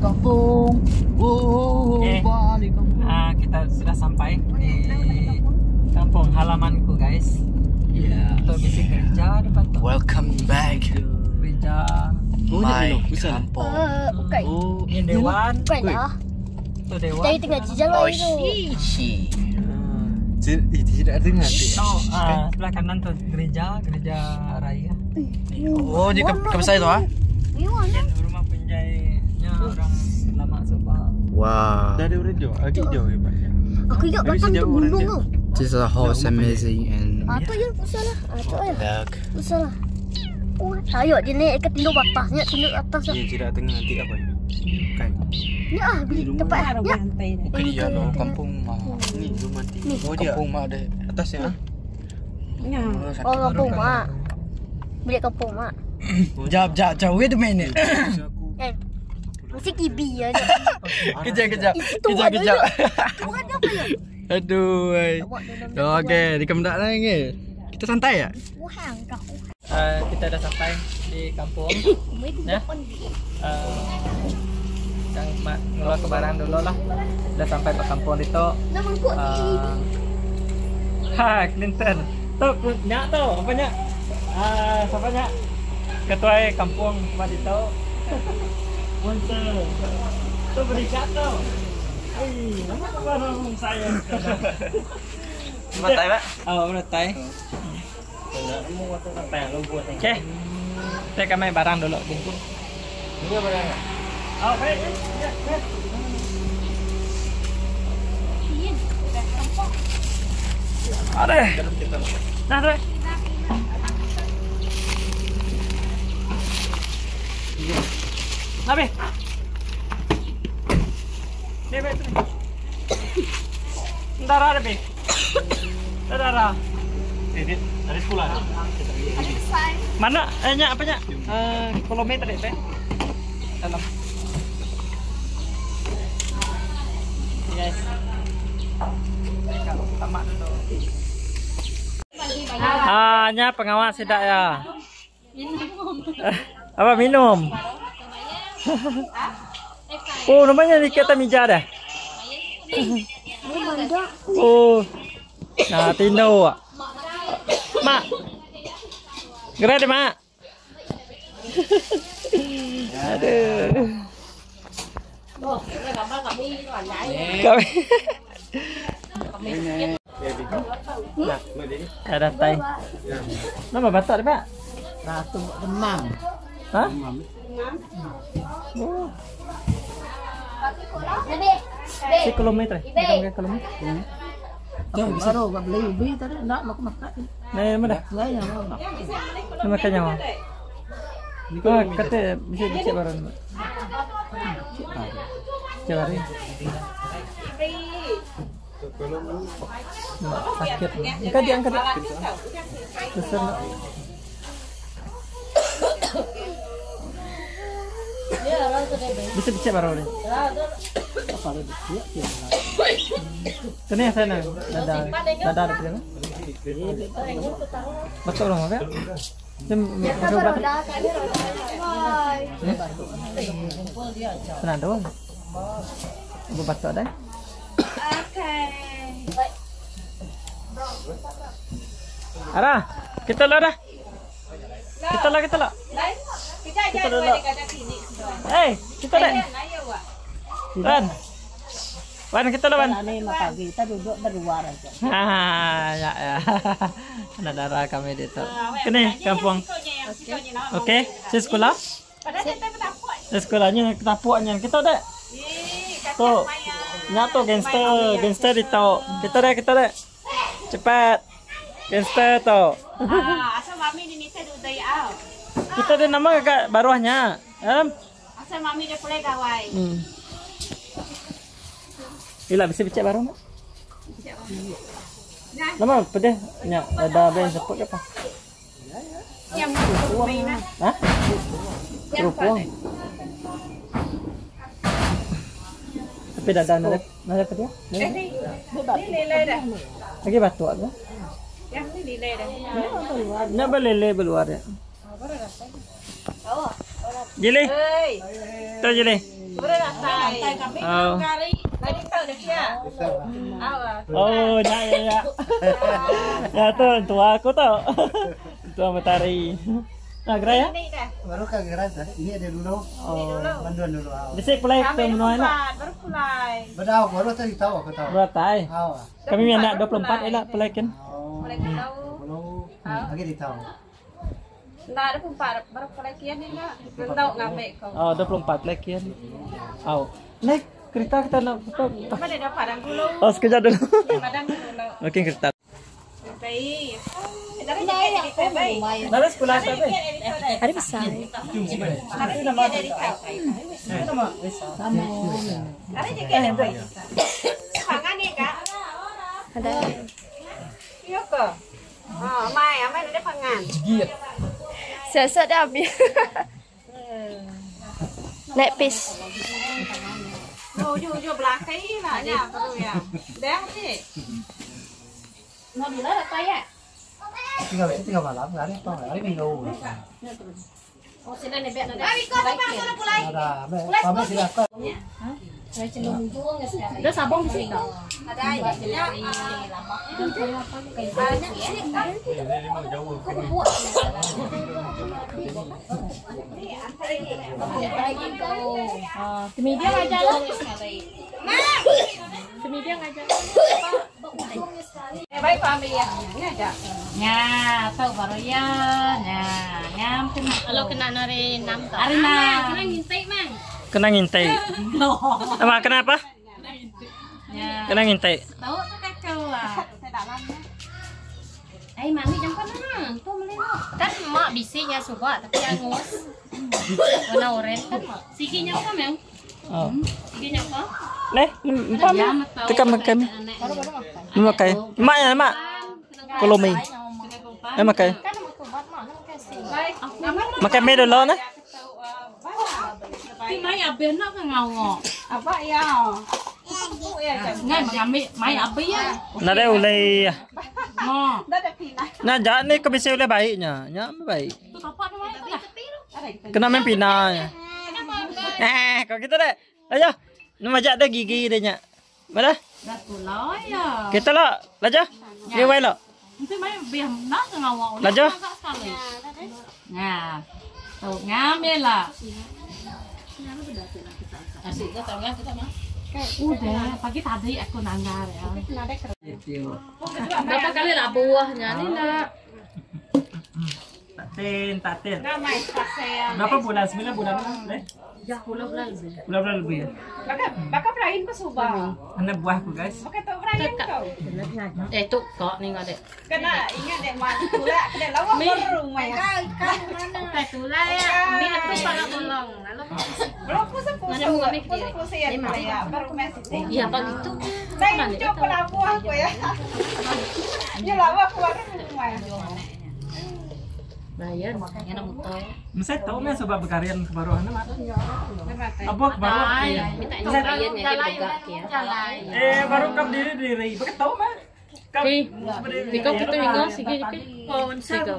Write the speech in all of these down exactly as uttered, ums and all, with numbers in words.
kampung. Oh, okay. Balik kampung. Uh, kita sudah sampai di kampung halamanku, guys. Ya. Tuh bisik gereja depan tuh. Welcome back. Gereja. Oh, My kampung. Bukan. Oh, Ini dewan. Bukan lah. Tuh dewan. Saya tengah jalan Oh, tu. Isi. Tidak dengar. Oh, uh, sebelah kanan tuh gereja, gereja raya. Oh, di kampus saya tu ah. Mungkin rumah penjahitnya orang lama suka. Wow. Dari orang jauh, agak jauh ya Pak. Aku ingat batang tu gunung tu. This is a house amazing and Ah tu je pusat lah. Ah tu je. look. Pusat lah. Oh, ayo dia naik ke tinduk atasnya, tinduk atas lah. Ini tidak tengah nanti apa ya? Kan. Ni ah, tempat ah. Ya. Bukan dia no kampung mah. Ini rumah tinggi. Oh dia kampung mah ada Atasnya. Oh, kampung mak. Bilik kampung mak. Jap jap jap wait a minute. Eh. Mesti kibi ya. Kejap kejap. Itu Kejap ada kejap. Bukan apa ya? Aduh. Wei. Oh, okey, di kemendak lah ni. Kita santai ya? Wahang kau. Uh, kita dah sampai di kampung. Ya. Uh, Yang ngeluar ke barang dulu lah. Udah sampai ke kampung itu. Nama kau ni. Uh, ha, Clinton. Tuh, nyak tuh, apa nyak? Ah, siapa nyak? Ketua kampung apa itu? Monster. Tuh berikat tuh. Ih, nama barang saya. Matai Pak. Oh, matai. Oke. Kita kami barang dulu. Ini barang. Oh, baik. Ya, ya. Ada. Nah, ada. Nabi. Ni betul. Ndara ada be. Ndara. Ini dari sekolah. Mana? Eh, nyak apa nyak? Eh, kilometer deh, be. Dalam. Guys. Tamat dulu. Ah, nya pengawas tidak ya? Minum. Apa minum? Oh, namanya di kata mija dah. Oh. Nah, Tino. Mak. Gerak deh, Mak. Aduh. Kami. Ada tai. Nama batak deh, Pak? Ratu demam. Hah? Demam. Oh. Nabi. Si kilometer. Berapa kilometer? Tuh, baru gak beli ubi tadi enggak mak makan. Nah, mana? Enggak ya, mau. Nama kanya mah. Oh, kata bisa bisa baru. Cari. Sakit. Angkat diangkat. Besar. Bisa bisa baru deh. Kena ya sana. Dada dada ada pilihan. Betul orang apa? Jam berapa? Tenang dong. Ibu batuk ada? Oke. Ara, kita lah dah. Kita lah kita lah. Kita dulu. Eh, kita dah. Wan. Wan kita lah Wan. Kita duduk berluar aja. Ah, ya ya. Ada darah kami di itu. Kene kampung. Oke, si sekolah. Si sekolahnya ketapuannya kita dah. Tuh, nyatu gangster, gangster itu. Kita dah, kita dah. Cepat. Gangster tuh. Ah, asal mami ni nita du day out. Kita dah nama kat baruahnya. Em. Asal mami dia boleh gawai. Hmm. Ila bisa bicara baru mak? Lama pedih nya ada ben sepuk apa? Yang main na. Hah? Kerupuk. Tapi dah dah nak nak pedih? Eh ni. Ni lele dah. Lagi batu apa? Yang ni lele dah. Nak belele keluar ya. Jeli. Hey. Tu jeli. Berantai kami Oh. kali. Lagi tahu dah dia. Awak. Oh, ya ya ya. Ya tuh, tua aku tuh. Tua Matahari. Nah, gerak ya? Ini dah. Baru ke geras ini ada dulu. Oh. Bantuan dulu. awak. Disik pulai ke Kami menua nak. empat baru mulai. Bedau baru tadi tahu aku tahu. Beratai. Awak. Kami anak dua puluh empat elak pulai kan. Oh. Mulai tahu. Belum. Lagi ditahu. Nah, ada empat baru mulai kian ni nak. Belum tahu ngambil kau. Oh, dua puluh empat pulai kan. Oh. Naik kereta kita nak foto. Apa dia dapat padang dulu? Oh, sekejap dulu. Padang dulu. Makin kereta. Baik. Dari jadi kita baik. Nara sekolah apa? Ada besar. Hari nama dari kau. Nama besar. Hari jadi ada baik. Pangan ni kak. Ada. Iya ke? Oh, mai, mai ada pangan. Siasat dah habis. Naik pis. Oh, jauh jauh belakang lah ni apa tu ya? Dah ni. Mau bila dah payah. Tinggal tinggal malam hari apa? Hari Minggu. Oh, sila ni biar ada. Abi kau apa kau pulai? Ada. Kami tidak kau. Dah sabong di sini. Ada ya. Kemedia ngajar lah. Kemedia ngajar. Eh, baik kau ambil ya. Ni aja. Nya, tahu baru ya. Nya, ngam kena. Kalau kena nari enam tak. Arina, kena ngintai mang. Kena ngintai. Apa kenapa? Ya. Kena ngintai. Tahu tu kacau lah. Saya dalam ni. Eh, mami jam mana? Tu melino. Kan mak bisinya suka tapi angus. Warna oranye. Sikinya apa mang? Oh. Sikinya apa? Nih, empam. Tekan makan. Makai. Mak ya, mak. Kolomi. Eh makai. Baik. Makai me dulu nah. Thì máy ở bên nó cái ngầu ngọt. Apa ya? Bu ya kan. Ngay mà máy máy ở bên á. Nah deh ulai. Ngon. Dah ada pina. Nah jangan ni kau bisa ulai baiknya. Nya baik. Tôi có phát nó máy. Kena main pina. Eh, kau gitu deh. Ayo. Nama jak ada gigi dia nya. Mana? Đã tụi lói à. Kita lah. Laja. Dia wai lo. Thì máy biển nó cái ngầu ngọt. Là chứ? Nha. Tụi ngam đây là. Asyik dah tahu kan kita mah. Udah, pagi tadi aku nanggar ya. Berapa kali lah buahnya ni nak. Tatin, tatin. Ramai pasal. Berapa bulan? Sembilan bulan deh. Sepuluh bulan lebih. Bulan-bulan lebih ya. Bakal bakal perahin ke Subang. Anak buahku guys. Bakal tu perahin kau. Eh tu kok ni ngade. Kena ingat dek mak pula kena lawa baru mai. Tại tụi lai á, biết là tôi phải là một lần. Belum pusing pusing. Pusing pusing ya. Baru masih. Ya apa gitu. Dah cukup pula buah aku ya. Ya lawa keluar kan mai. Bayar makanya nak mutoy. Mesti tahu nih sebab berkaryan kebaruan mak. Apa kebaruan? Minta bayarnya dia buka ya. Eh baru kap diri diri. Betul tahu mah. Kap. Di kau kita ingat sige sige. Oh, sige.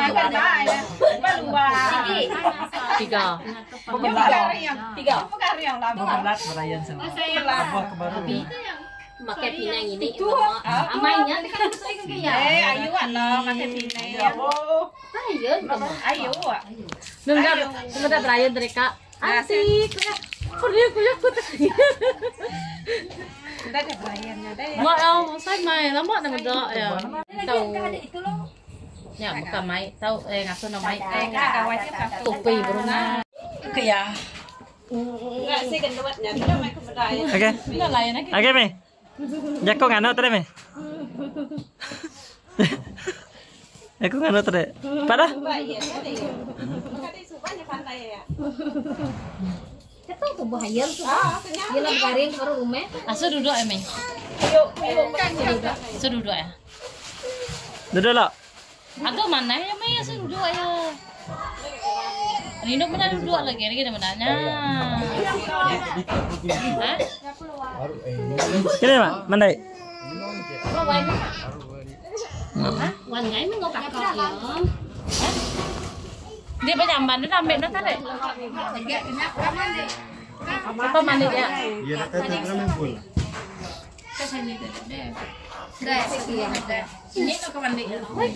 Tiga. Tiga. Bukan yang lama. Berat berayan sana. Apa kebaruan? Makai pinang ini amainya kan itu ya. Eh, ayu lah makan ini. Oh. Ayo, Ayu. Nunggu, nunggu dah berayan dari kak. Asik. Kuliah kuliah kuliah. Dah ada perayannya deh. Mak yang saya main lama nama dah ya. Tahu. Ya, bukan main. Tahu eh ngasu nama main. Eh, kawannya tak. Topi berunga. Kaya. Enggak sih gendutnya. Dia main ke perayan. Oke. Nó lại nó cái Oke mi. Ya kau ngano tadi mi. Aku ngano tadi. Pada? Baik ya. Tadi subahnya pandai ya. Itu tuh bahaya tuh. Ah, kenyang. Dia lagi garing baru rumah. Asu duduk ya, Mei. Yuk, yuk kan. Asu duduk ya. Duduk lo. Aduh mana ya, Mei? Asu duduk ya. Rino mana duduk lagi? Lagi mana? Hah? Kini mak, mana? วันngày mới ngồi bạc cọt ya. Dia bây giờ mình nó làm bệnh nó thế này. Apa mandi ya? Iya, nak kata kena main bola. Ini tuh ke mandi.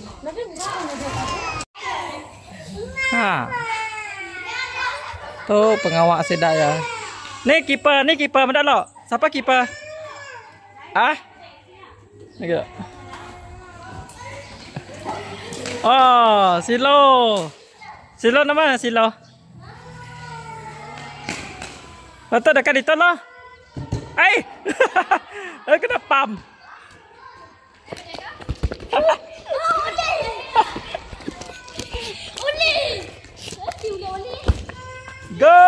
Ha. Tuh pengawal sedak ya. Nih kiper, nih kiper mana lo? Siapa kiper? Ah? Nih. Oh, Silo. Silo nama Silo. Betul dekat itu loh. Eh. Eh kena pam. Go.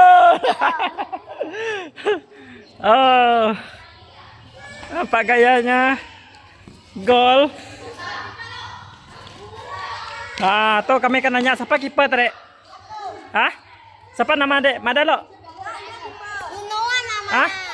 Oh. Apa gayanya? Gol. Ah, tuh kami akan nanya siapa kiper tadi? Hah? Siapa nama dek? Mana lo? Ah?